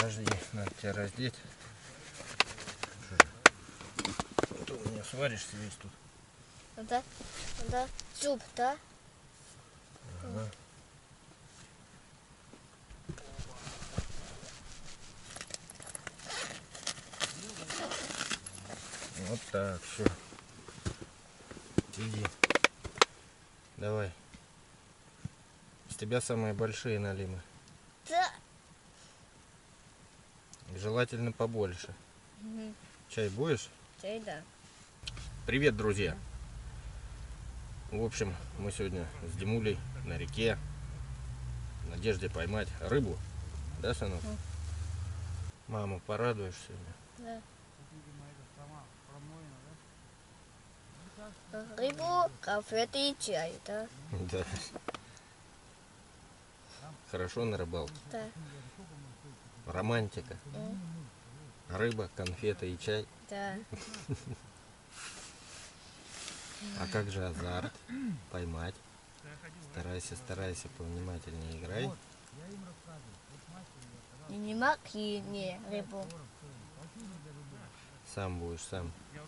Подожди, надо тебя раздеть. Ты у меня сваришься весь тут. Да, суп, да? Ага. Вот так, все. Иди. Давай. С тебя самые большие налимы. Да. Желательно побольше. Угу. Чай будешь? Чай, да. Привет, друзья! В общем, мы сегодня с Димулей на реке в надежде поймать рыбу. Да, сынок? Маму порадуешь сегодня? Да. Рыбу, конфеты и чай, да? Да. Хорошо на рыбалке? Да. Романтика. Рыба, конфеты и чай. Да. А как же азарт? Поймать. Старайся, повнимательнее играй. И не маки, не рыбу. Сам будешь, сам.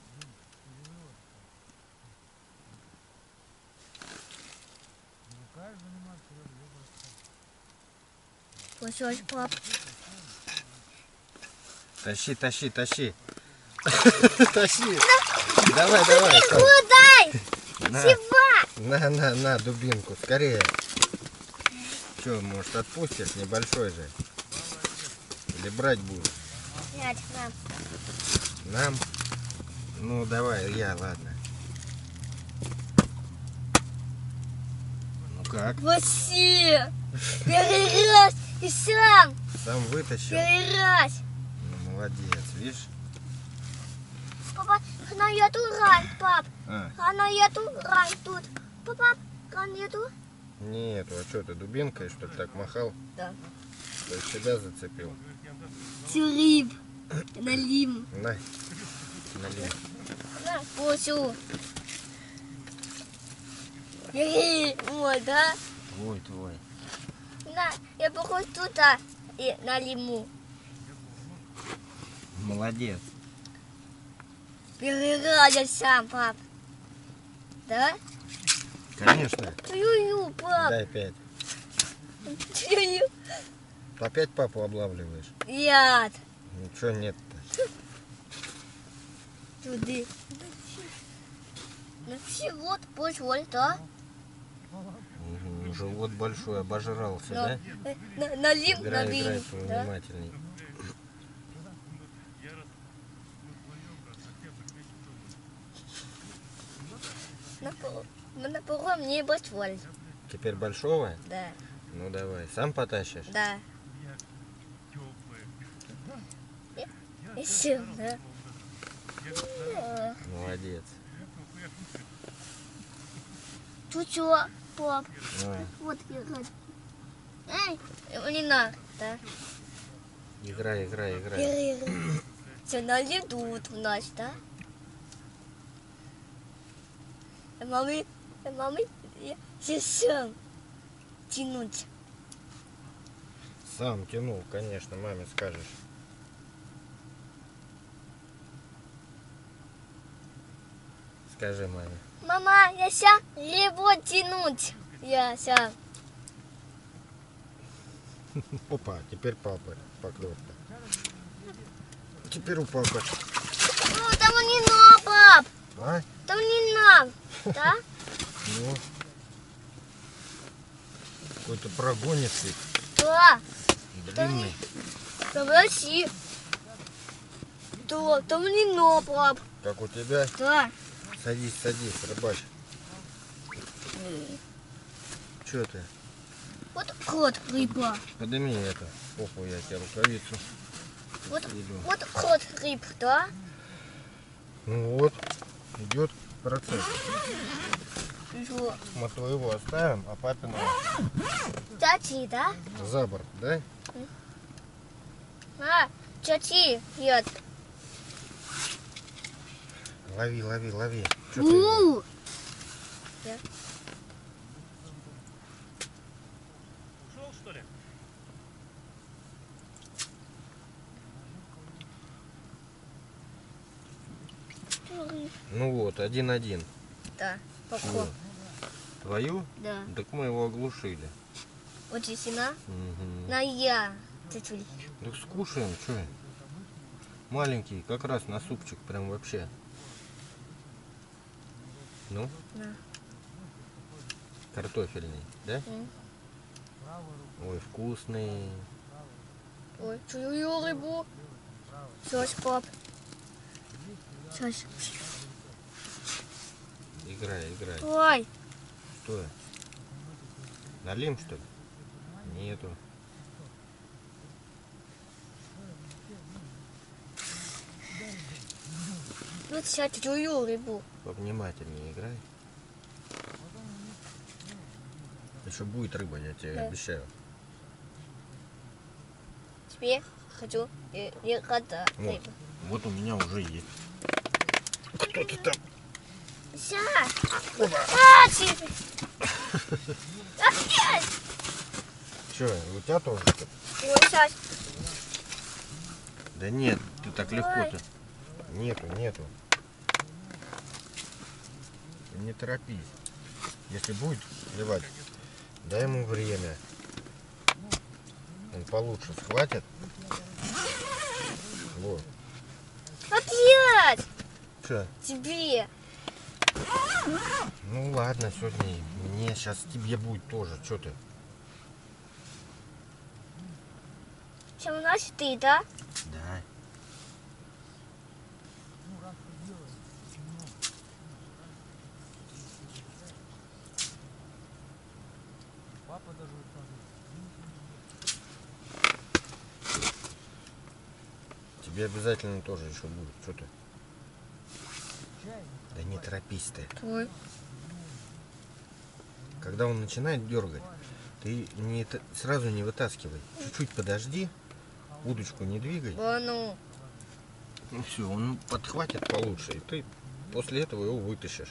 Слышишь, пап? Тащи. Тащи. Давай. Куда? На. Чего? На, дубинку, скорее. Че, может, отпустишь? Небольшой же. Или брать будешь? Нет, нам. Нам? Ну, давай, ладно. Ну как? Вообще! Первый раз и сам! Сам вытащил? Первый раз! Ну, молодец, видишь? Папа, она еду ран, пап. А. Она еду ран тут. Папа, ран еду? Нет, а что ты дубинкой, что ли, так махал? Да. То есть тебя зацепил? Тюриб. Налим. На, налей. На, посу. Вот, да? Твой. На, я похож туда и налиму. Молодец. Первый раз я сам, пап. Да? Конечно. Ю-ю, пап. Дай 5. Ю-ю. Опять папу облавливаешь? Нет. Ничего нет-то. Туды. На живот большой, да? Живот большой, обожрался, Но, да? налим, Играй, налим. Да? повнимательней. На пором не большой. Теперь большого? Да. Ну давай, сам потащишь? Да. Еще, да? Молодец. Тут что, пап? Давай. Вот играть. Эй, не надо, да? Играй. Все, налим тут у нас, да? Мамы, я сам тянуть. Сам тянул, конечно, маме скажешь. Скажи маме. Мама, я сам либо тянуть. Я сам. Опа, теперь папа поклевка. Теперь у папы. Ну, там не надо, пап. А? Там не надо, да? Ну. Какой-то прогонистый. Да. Длинный. Подожди. Да, там не надо, пап. Как у тебя? Да. Садись, рыбачь. Че ты? Вот кот рыба. Подними это. Попу, я тебе рукавицу. Вот кот рыб, да? Ну вот, идет процесс. Что? Мы твоего оставим, а папиного Чачи, да? за борт, да? А, чачи, нет. Лови. Чё ты? У. Ушел, что ли? Ну вот, 1-1. Да, Чего? попкорн. Твою? Да. Так мы его оглушили. Вот здесь на. Угу. На я. Чуть-чуть. Так скушаем, что? Маленький, как раз на супчик, прям вообще. Ну, На. картофельный, да? М. Ой, вкусный. Ой, чую рыбу. Сейчас, пап. Сейчас. Играй, играй. Ой. Что? Налим, что ли? Нету. Вот сейчас чую рыбу. Повнимательнее играй. Еще будет рыба, я тебе Да. обещаю. Теперь хочу кота Вот, рыбу. вот у меня уже есть. Кто-то там. Сейчас. А, тебе. Опять. Че, у тебя тоже? Ой, сейчас. Да нет, ты так легко-то. Нету, нету. Ты не торопись. Если будет клевать, дай ему время. Он получше схватит. Вот. Опять. Че? Тебе. Ну ладно, сегодня мне сейчас тебе будет тоже. Че ты? Чем у нас ты, да? Да. Тебе обязательно тоже еще будет. Что ты? Да не торопись ты. Ой. Когда он начинает дергать, ты сразу не вытаскивай. Чуть-чуть подожди, удочку не двигай. Да ну. Ну все, он подхватит получше, и ты после этого его вытащишь.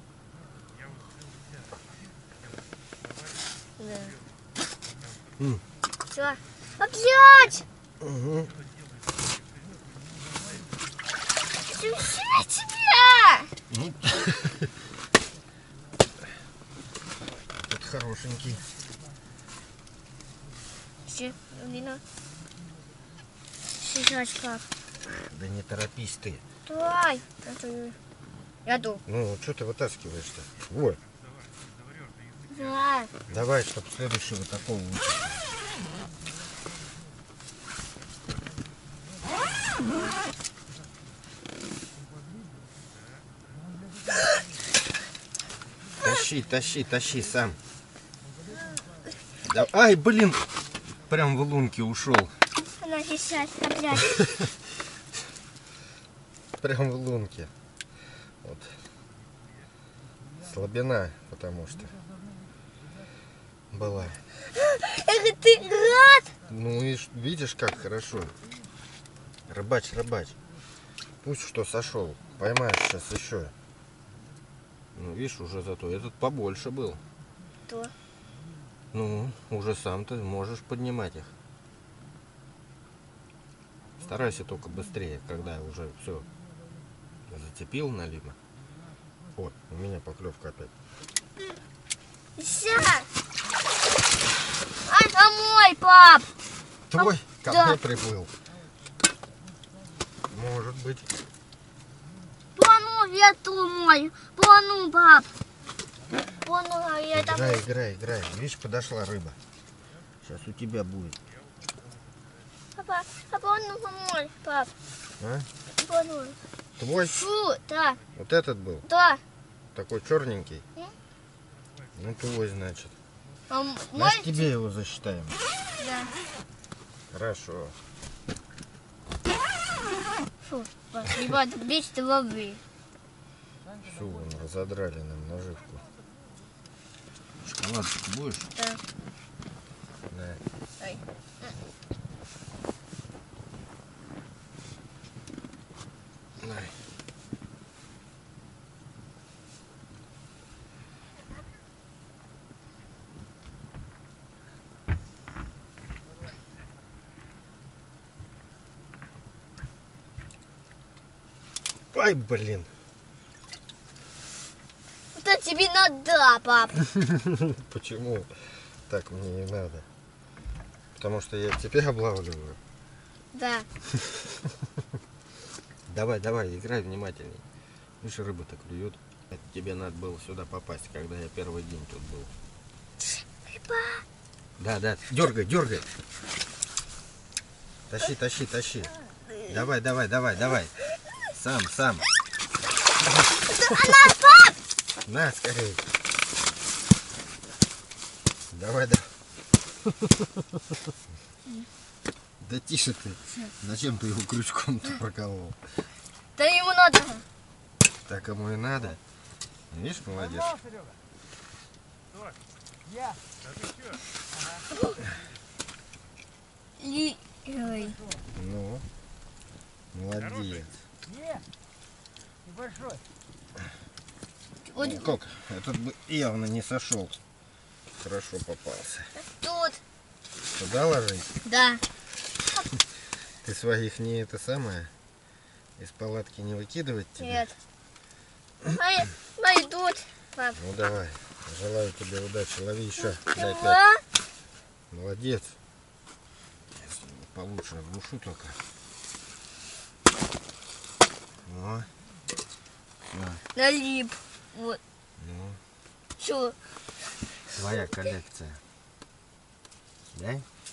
Да. М. Все. Опять. Угу. Чуть-чуть тебя. Ну, это хорошенький. Все, Лина. Сейчас как? Да не торопись ты. Давай. Я иду. Ну, что ты вытаскиваешь-то? Вот. Давай. Давай, чтобы следующего такого вытащить. Тащи, тащи, тащи сам. Да, ай, блин, прям в лунки ушел. Она сейчас опять. Прям в лунке. Вот. Слабина, потому что была. Эх, ты рад? Ну и видишь, как хорошо. Рыбач, рыбач. Пусть что сошел. Поймаешь сейчас еще. Ну, видишь, уже зато этот побольше был. Кто? Ну, уже сам ты можешь поднимать их. Старайся только быстрее, когда уже все зацепил налима. О, у меня поклевка опять. Сейчас. Ай, домой, пап. Твой ко да. мне приплыл. Может быть. Пону, я мой. Пону, пап. Пону, я там. Играй, играй, играй. Видишь, подошла рыба. Сейчас у тебя будет. Папа, пону мой, пап. А? Пону. Твой? Фу, да, Вот этот был? да. Такой черненький? М? Ну, твой, значит. А мой, Значит, тебе его засчитаем. да. Хорошо. Фу, пап, ребята, бить воды. Все, вон, разодрали нам наживку. Шоколадочку будешь? Да. Да. Ай. Дай. Ай, блин. Вот да, пап. Почему? Так мне не надо. Потому что я тебя облавливаю. Да. Давай, давай, играй внимательней. Видишь, рыба-то клюет. Это тебе надо было сюда попасть, когда я первый день тут был. Рыба. Да, да, дергай, дергай. Тащи, тащи, тащи. Давай, давай, давай, давай. Сам, сам. Она, пап! На, скорее. Давай, да. Да тише ты. Зачем ты его крючком-то проколол? Да ему надо. Так ему и надо. Видишь, молодец. Ой. Ну, молодец. Небольшой. Вот Ну, как? Этот бы явно не сошел. Хорошо попался. тут. Туда ложить? Да. Ты своих не это самое? Из палатки не выкидывать тебе? Нет. Мои тут, пап. Ну давай. Желаю тебе удачи. Лови еще. Дай 5. Два. Молодец. Сейчас получше оглушу только. О. Всё. Налип. Вот. Ну, Все. твоя коллекция. Да?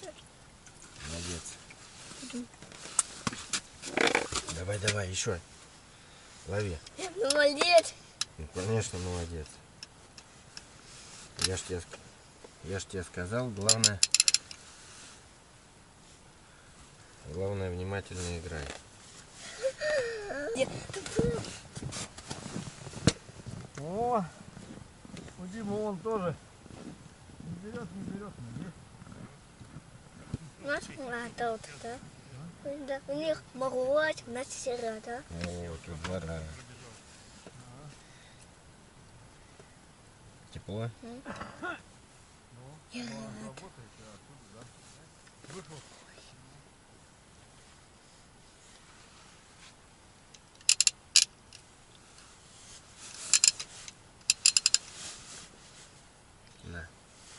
Молодец. Давай, давай, еще. Лови. Молодец. Ну, конечно, молодец. Я ж тебе сказал, главное внимательно играй. О, у Димы он тоже. Не берет, не берет. У нас тут, да? Да. У них мороз, у нас сыра, да? О, тут жара. Тепло? Я рад. Да.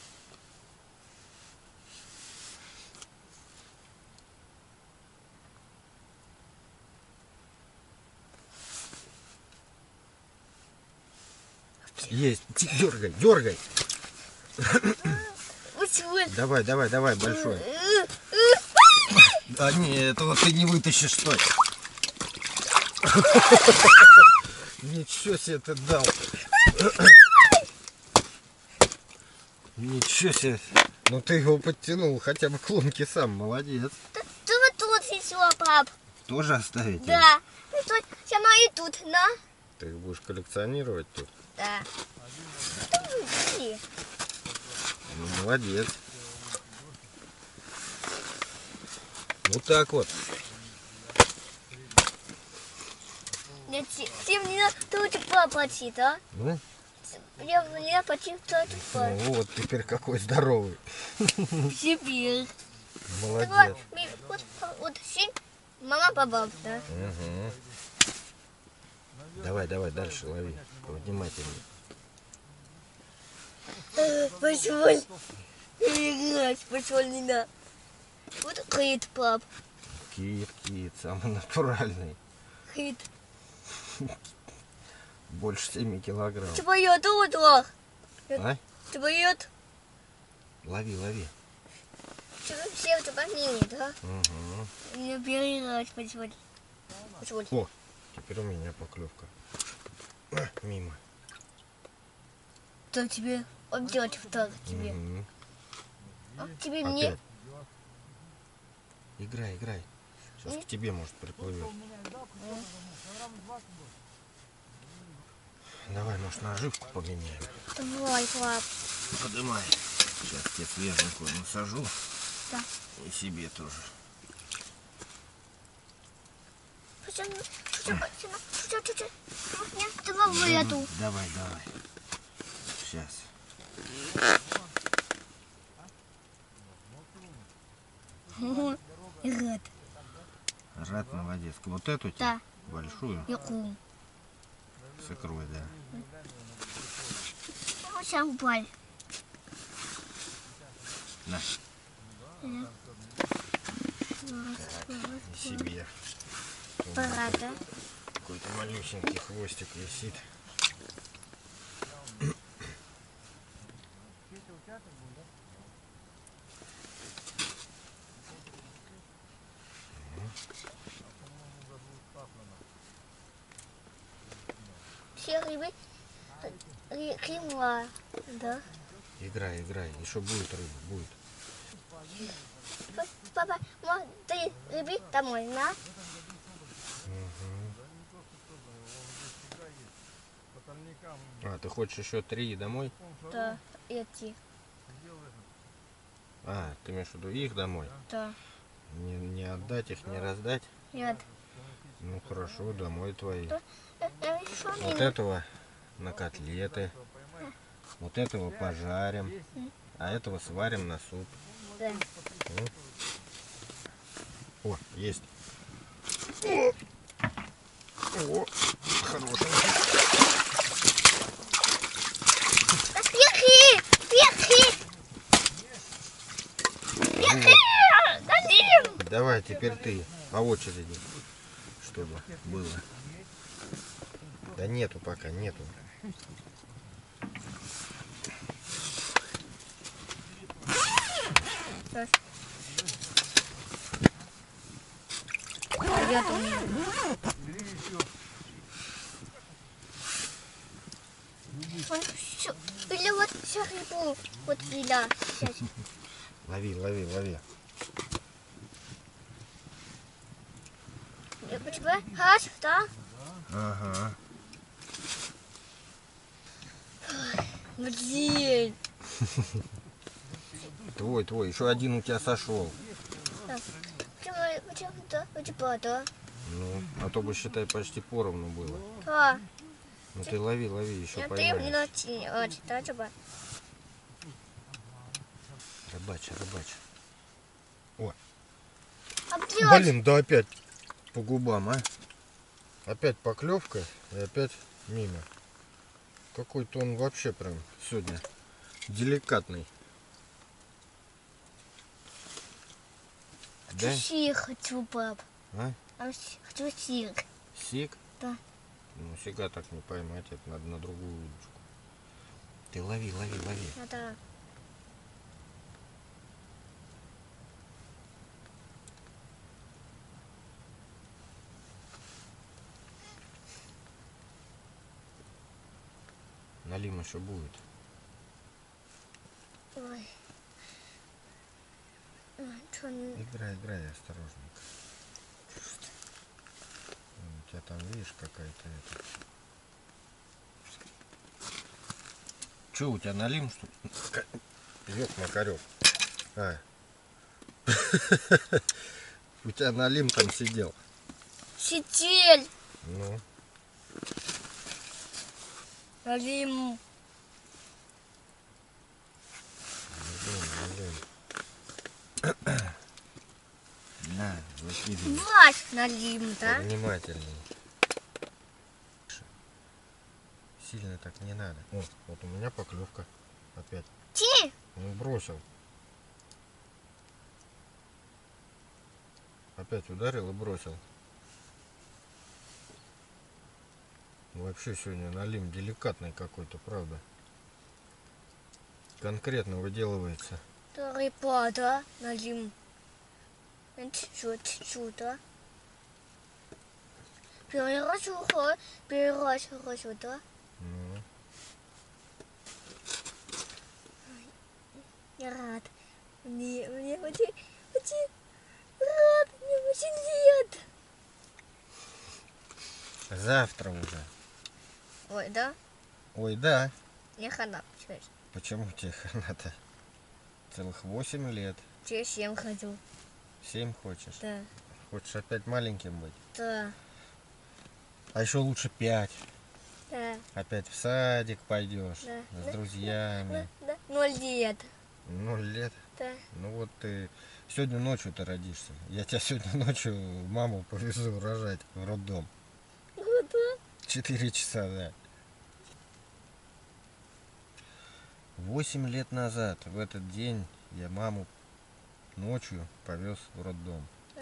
Есть. Дергай, дергай. Ой, Давай, давай, давай, большой. А не, этого ты не вытащишь, стой. Ничего себе ты дал. Ничего себе. Ну ты его подтянул хотя бы к лунке сам, молодец. Ты вот тут еще, пап. Тоже оставить? Да. Ну, тут сама и тут, на. Ты их будешь коллекционировать тут? Да. Ну, молодец. Вот так вот. Ты мне тут поплатит, а? Ну, Мне платит тут ну вот теперь какой здоровый. теперь. Молодец. Вот синь, мама баба, да? Угу. Давай, давай, дальше лови. Внимательнее. Позволь играть, позволь не надо. Вот кит, пап. Кит, кит, самый натуральный. Кит. Больше 7 килограмм. Твоя тут, лох. А? Твоя Лови, лови. все в топомире, да? Угу. Не переиграть, позволь. Позволь. О, теперь у меня поклевка. А, мимо. Кто тебе? Он делать второй тебе. Угу. А тебе мне. Опять. Играй, играй. Сейчас к тебе, может, приплывет. Давай, может, наживку поменяем. Давай, пап. Подымай. Сейчас тебе свеженькую насажу. Да. И себе тоже. Чуть-чуть. Нет, давай в эту. Давай, давай. Сейчас. Рад. Рад, молодец. Вот эту тебе? Да. Большую? Яку. С икрой, да. сейчас упали. На. Себе. Пора, да? Какой-то малюсенький хвостик висит. Все рыбы клюнула, да? Играй, играй. Еще будет рыба, будет. Папа, ты рыбы домой, на? А, ты хочешь еще 3 домой? Да, эти, А, ты имеешь в виду их домой? да. Не отдать их, не раздать? Нет. Ну хорошо, домой твои. Еще Вот этого на котлеты. Вот этого пожарим. А этого сварим на суп. Да. О, есть. О, хороший. Вверхи! Вверхи! Вверхи! Налим! Давай, теперь ты по очереди, чтобы было. Да нету пока, нету. Сейчас. Я там. Он всё. Или вот всю рыбу. Вот Иля. Сейчас. Лови, лови, лови. У тебя раз, да? Ага. Блин. Твой. Еще один у тебя сошел. Почему-то у тебя, да? Ну, а то бы, считай, почти поровну было. Да. Ну ты лови, еще Ты поймаешь. мне очень, да, тебя? Рыбачь. Опять. Блин, да опять по губам, а? Опять поклевка и опять мимо. Какой-то он вообще прям сегодня деликатный. Да? Сир хочу, пап. А? Хочу сир. Сик? Да. Ну, сига так не поймать, это надо на другую удочку. Ты лови. Да. Налим еще будет. Ой. Что? Играй, осторожненько. У тебя там, видишь, какая-то это. Че, у тебя налим, что ли? Ёк, Макарёк. А. У тебя налим там сидел. Сетель. Ну, Налим. блин. На, выкидывай. Ваш налим, да? Внимательней. Сильно так не надо. О, вот у меня поклевка. Опять. Ти. Он бросил. Опять ударил и бросил. Вообще сегодня налим деликатный какой-то, правда. Конкретно выделывается. Рыба, да? Налим. Чуть-чуть, да? Переворачиваю, да? Ну, Я рад. Мне очень рад. Мне очень лет. завтра уже. Ой, да? Ой, да. Не хана. Почему тебе хана-то? Целых 8 лет. Я 7 хочу. 7 хочешь? Да. Хочешь опять маленьким быть? Да. А еще лучше 5. Да. Опять в садик пойдешь. Да. С друзьями. Да. 0 лет. 0 лет. Да. Ну вот ты сегодня ночью ты родишься. Я тебя сегодня ночью маму повезу рожать в роддом. Да. 4 часа, да. 8 лет назад в этот день я маму ночью повез в роддом.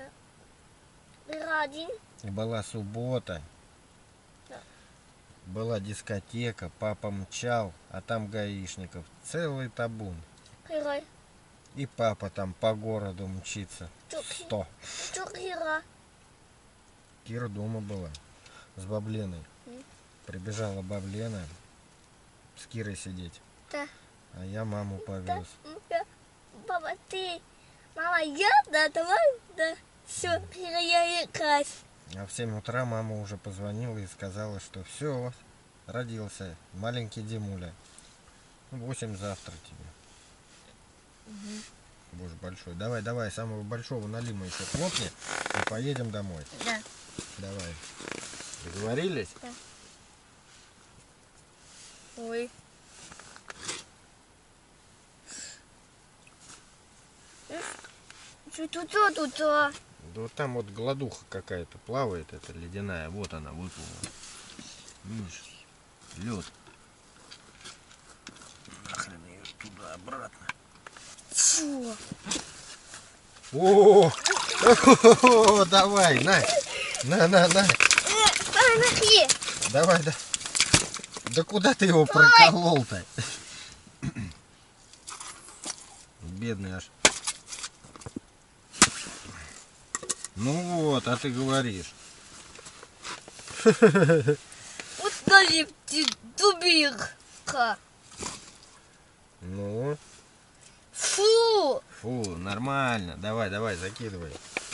Один. И была суббота. Да. Была дискотека, папа мчал, а там гаишников целый табун. Кира. И папа там по городу мчится. 100. Что Кира? Кира дома была с Бабленой. Прибежала Баблена с Кирой сидеть. Да. А я маму повез. Папа, ты. Мама, я? Да, давай. Да. Все, Кира, я играть. А в 7 утра мама уже позвонила и сказала, что все, родился маленький Димуля. 8 завтра тебе. Будешь большой. Давай, давай, самого большого налима еще хлопни и поедем домой. Да. Давай. Договорились? Да. Ой. Что тут? Да вот там вот гладуха какая-то плавает, эта ледяная. Вот она выплыла. Видишь? Лед. Нахрен ее туда обратно. Фу. О, давай, на. На. Смотри. Давай, да. Да куда ты его проколол-то? Бедный аж. Ну вот, а ты говоришь. Вот даже дубинка. Ну, Фу. фу, нормально. Давай, закидывай.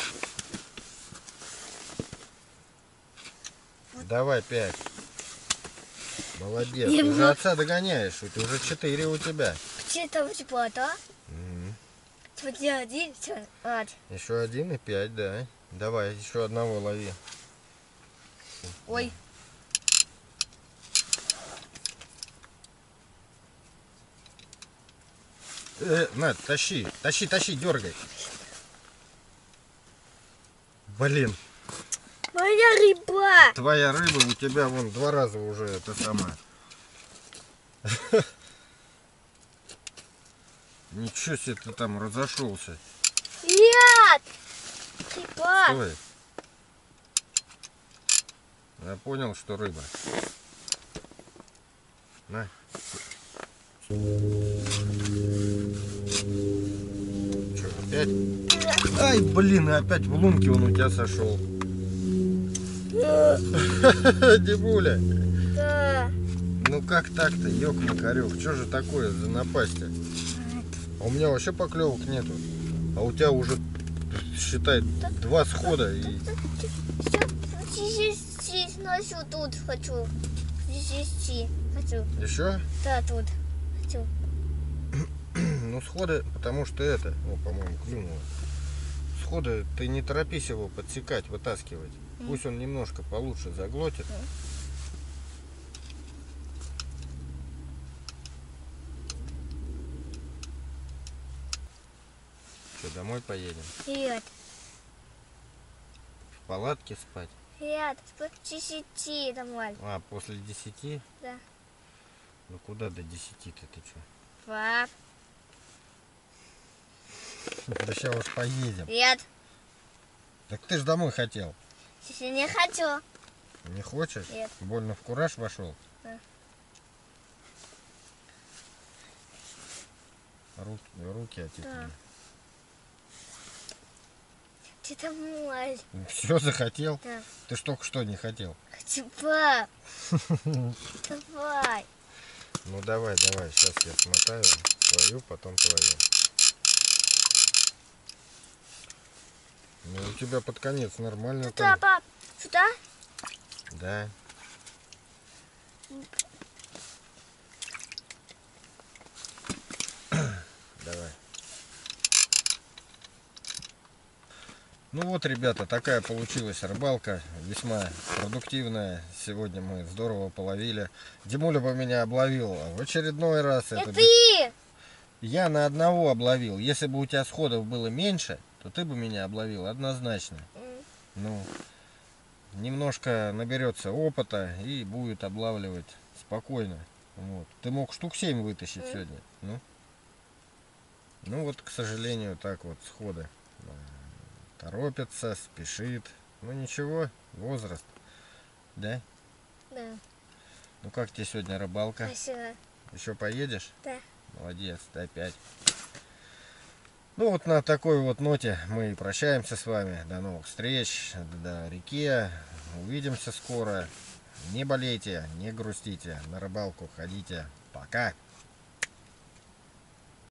Давай 5. Молодец. Ты уже отца догоняешь. Ты уже 4 у тебя. Где там теплота? Смотри, один, все, Еще 1 и 5, да. Давай, еще одного лови. Ой. На, тащи, дергай. Блин, Моя рыба. твоя рыба у тебя вон 2 раза уже это самое. Ничего себе ты там разошелся. Нет. Рыба. Стой. Я понял, что рыба. На. Что, опять? Ай, блин, и опять в лунке он у тебя сошел. Димуля, Да. ну как так-то, ёк-макарёк, что же такое за напасть-то? А у меня вообще поклевок нету. А у тебя уже, считай, 2 схода. И... Здесь носю тут хочу. Здесь хочу. Еще? Да, тут хочу. Ну, сходы, потому что это, о, по-моему, клюнуло. Сходы, ты не торопись его подсекать, вытаскивать. Пусть он немножко получше заглотит. Что, домой поедем? Нет. В палатке спать? Нет, после 10 домой. А, после 10? Да. Ну, куда до 10-то ты что? Пап. Да сейчас уж поедем. Нет. Так ты ж домой хотел. Сейчас не хочу. Не хочешь? Нет. Больно в кураж вошел? Да. Руки отекли. Да. Ты домой. Все захотел? Да. Ты ж только что не хотел. Хочу, пап. Давай. Ну давай, сейчас я смотаю свою, потом твою. Ну у тебя под конец нормально Сюда, там. пап. Сюда? Да. Давай. Ну вот, ребята, такая получилась рыбалка, весьма продуктивная. Сегодня мы здорово половили. Димуля бы меня обловил в очередной раз. Это Это ты. Я на одного обловил. Если бы у тебя сходов было меньше, то ты бы меня обловил однозначно. Ну, немножко наберется опыта и будет облавливать спокойно. Вот. Ты мог штук 7 вытащить сегодня. Ну вот, к сожалению, так вот сходы. Торопится, спешит. Ну ничего, возраст. Да? Да. Ну как тебе сегодня рыбалка? Спасибо. Еще поедешь? Да. Молодец, ты опять. Ну вот на такой вот ноте мы и прощаемся с вами. До новых встреч, до реки. Увидимся скоро. Не болейте, не грустите. На рыбалку ходите. Пока.